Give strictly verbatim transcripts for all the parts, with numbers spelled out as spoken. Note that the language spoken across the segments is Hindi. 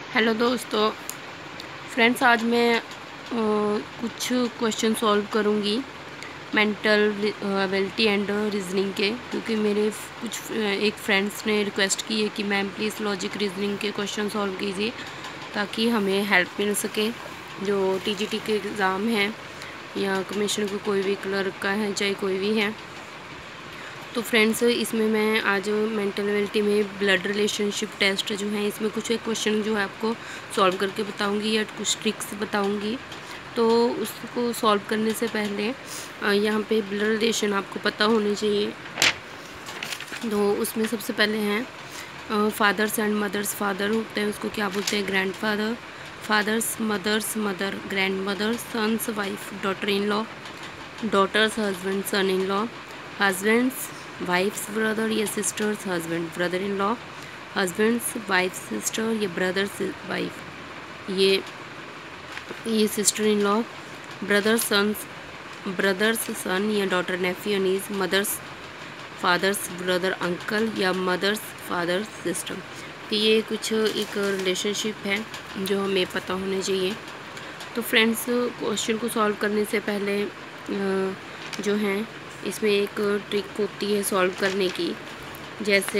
हेलो दोस्तों फ्रेंड्स, आज मैं आ, कुछ क्वेश्चन सॉल्व करूंगी मेंटल एबिलिटी एंड रीजनिंग के, क्योंकि मेरे कुछ एक फ्रेंड्स ने रिक्वेस्ट की है कि मैम प्लीज़ लॉजिक रीजनिंग के क्वेश्चन सॉल्व कीजिए ताकि हमें हेल्प मिल सके। जो टीजीटी के एग्ज़ाम हैं या कमीशन को कोई भी क्लर्क का है, चाहे कोई भी है। तो फ्रेंड्स, इसमें मैं आज मेंटल एबिलिटी में ब्लड रिलेशनशिप टेस्ट जो है, इसमें कुछ एक क्वेश्चन जो है आपको सॉल्व करके बताऊंगी या कुछ ट्रिक्स बताऊंगी। तो उसको सॉल्व करने से पहले यहाँ पे ब्लड रिलेशन आपको पता होने चाहिए। तो उसमें सबसे पहले हैं फादर्स एंड मदर्स। फादर होते हैं, उसको क्या बोलते हैं? Grandfather. Father's mother's mother grandmother. Son's wife daughter in law. Daughter's husband son in law. Husband's wife's brother या sister's husband brother in law. Husband's wife sister या ब्रदर्स वाइफ ये ये sister in law. Brother son's brother's son या daughter nephew niece. Mother's father's brother uncle या मदर्स फादर सिस्टर। तो ये कुछ एक रिलेशनशिप है जो हमें पता होने चाहिए। तो फ्रेंड्स, क्वेश्चन को सॉल्व करने से पहले जो है इसमें एक ट्रिक होती है सॉल्व करने की। जैसे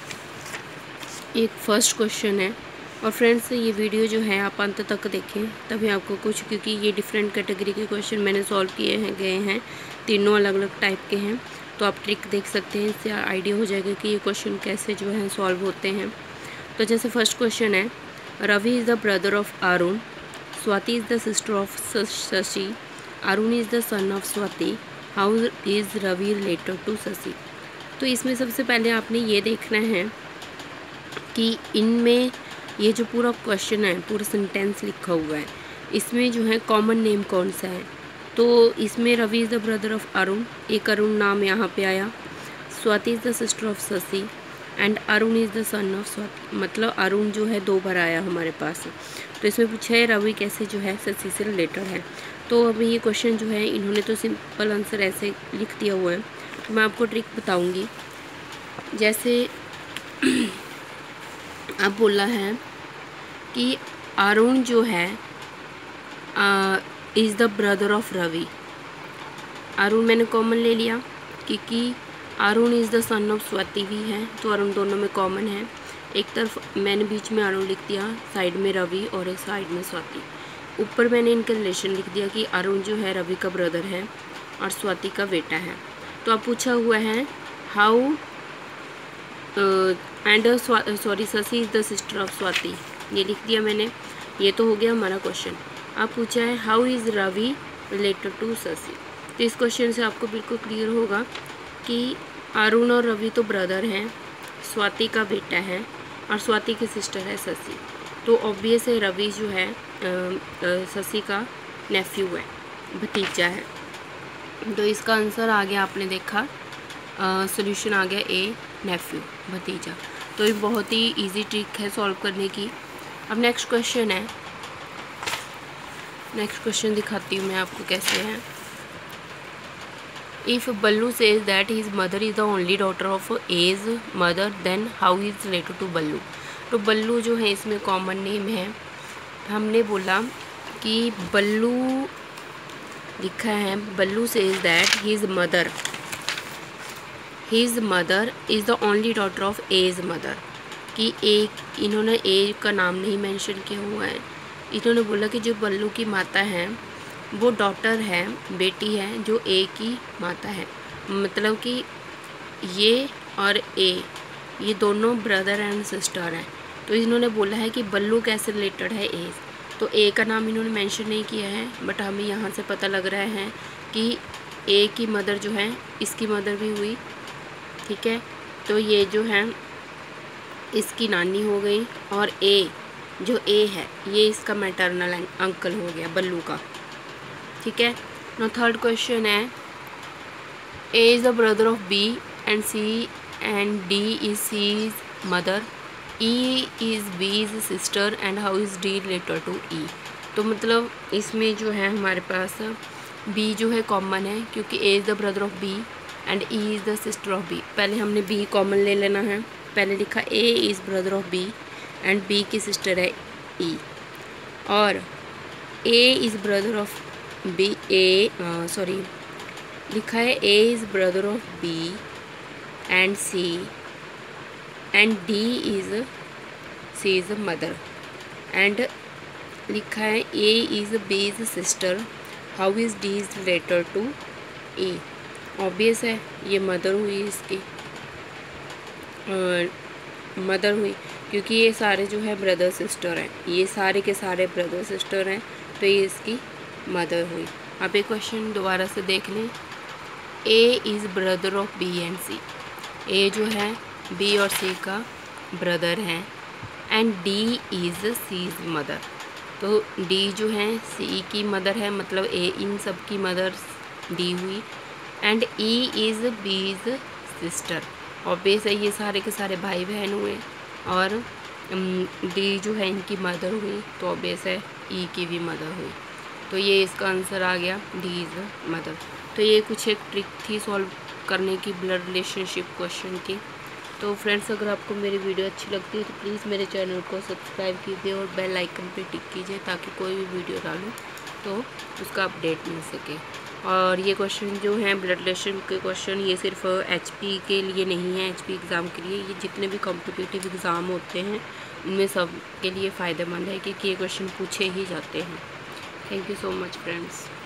एक फर्स्ट क्वेश्चन है, और फ्रेंड्स ये वीडियो जो है आप अंत तक देखें तभी आपको कुछ, क्योंकि ये डिफरेंट कैटेगरी के क्वेश्चन मैंने सॉल्व किए हैं गए हैं, तीनों अलग अलग टाइप के हैं। तो आप ट्रिक देख सकते हैं, इससे आइडिया हो जाएगा कि ये क्वेश्चन कैसे जो है सॉल्व होते हैं। तो जैसे फर्स्ट क्वेश्चन है, Ravi is the brother of Arun, Swati is the sister of Shashi, Arun is the son of Swati, how is Ravi related to Shashi. तो इसमें सबसे पहले आपने ये देखना है कि इनमें ये जो पूरा क्वेश्चन है, पूरा सेंटेंस लिखा हुआ है, इसमें जो है कॉमन नेम कौन सा है। तो इसमें Ravi is the brother of Arun, एक अरुण नाम यहाँ पे आया। Swati is the sister of Shashi and Arun is the son of Swati, मतलब अरुण जो है दो बार आया हमारे पास। तो इसमें पूछा है रवि कैसे जो है शशि से रिलेटेड है। तो अभी ये क्वेश्चन जो है इन्होंने तो सिंपल आंसर ऐसे लिख दिया हुआ है। तो मैं आपको ट्रिक बताऊंगी। जैसे अब बोला है कि अरुण जो है is the brother of Ravi. Arun मैंने कॉमन ले लिया क्योंकि Arun is the son of Swati भी है, तो अरुण दोनों में कॉमन है। एक तरफ मैंने बीच में अरुण लिख दिया, साइड में रवि और एक साइड में स्वाति। ऊपर मैंने इनका रिलेशन लिख दिया कि अरुण जो है रवि का ब्रदर है और स्वाति का बेटा है। तो अब पूछा हुआ है how and sorry Shashi is the sister of Swati, ये लिख दिया मैंने। ये तो हो गया हमारा क्वेश्चन। अब पूछा है how is Ravi related to Shashi. तो इस क्वेश्चन से आपको बिल्कुल क्लियर होगा कि अरुण और रवि तो ब्रदर हैं, स्वाति का बेटा है और स्वाति की सिस्टर है शशि। तो ऑब्वियस है रवि जो है शशि का नेफ्यू है, भतीजा है। तो इसका आंसर आ गया, आपने देखा सॉल्यूशन आ गया ए, नेफ्यू भतीजा। तो ये बहुत ही इजी ट्रिक है सॉल्व करने की। अब नेक्स्ट क्वेश्चन है, नेक्स्ट क्वेश्चन दिखाती हूँ मैं आपको कैसे है। If Ballu says that his mother is the only daughter of his mother, then how is related to Ballu. तो बल्लू जो है इसमें कॉमन नेम है। हमने बोला कि बल्लू लिखा है, Ballu says that his mother his mother is the only daughter of his mother, कि एक इन्होंने एज का नाम नहीं मेंशन किया हुआ है। इन्होंने बोला कि जो बल्लू की माता है वो डॉटर है, बेटी है, जो ए की माता है। मतलब कि ये और ए ये दोनों ब्रदर एंड सिस्टर हैं। तो इन्होंने बोला है कि बल्लू कैसे रिलेटेड है ए। तो ए का नाम इन्होंने मेंशन नहीं किया है, बट हमें यहाँ से पता लग रहा है कि ए की मदर जो है इसकी मदर भी हुई, ठीक है। तो ये जो है इसकी नानी हो गई, और ए जो ए है ये इसका मैटरनल अंकल हो गया बल्लू का, ठीक है। नो थर्ड क्वेश्चन है, A is the brother of B and C and D is C is mother, E is B is sister and how is D related to E. तो मतलब इसमें जो है हमारे पास बी जो है कॉमन है, क्योंकि A is the brother of B and E is the sister of B. पहले हमने बी कॉमन ले लेना है। पहले लिखा A is brother of B and B की सिस्टर है ई। और A is brother of B, A sorry लिखा है A is brother of B and C and D is C is mother. And लिखा है A is B is sister, how is D is related to A. Obvious है, ये मदर हुई इसकी, मदर हुई क्योंकि ये सारे जो है ब्रदर सिस्टर हैं, ये सारे के सारे ब्रदर सिस्टर हैं, तो ये इसकी मदर हुई। अब ये क्वेश्चन दोबारा से देख लें। A is brother of B and C, A जो है बी और सी का ब्रदर है, and D is C is mother, तो डी जो है सी की मदर है, मतलब ए इन सब की मदर डी हुई। And E is B is sister, obvious है ये सारे के सारे भाई बहन हुए, और डी जो है इनकी मदर हुई, तो ऑब्वियस है ई की भी मदर हुई, तो ये इसका आंसर आ गया, डी इज़ मदर। तो ये कुछ एक ट्रिक थी सॉल्व करने की ब्लड रिलेशनशिप क्वेश्चन की। तो फ्रेंड्स, अगर आपको मेरी वीडियो अच्छी लगती है तो प्लीज़ मेरे चैनल को सब्सक्राइब कीजिए और बेल आइकन पे टिक कीजिए, ताकि कोई भी वीडियो डालूँ तो उसका अपडेट मिल सके। और ये क्वेश्चन जो हैं ब्लड रिलेशन के क्वेश्चन, ये सिर्फ एचपी के लिए नहीं है, एचपी एग्ज़ाम के लिए, ये जितने भी कॉम्पिटिटिव एग्ज़ाम होते हैं उनमें सब के लिए फ़ायदेमंद है, क्योंकि ये क्वेश्चन पूछे ही जाते हैं। Thank you so much friends.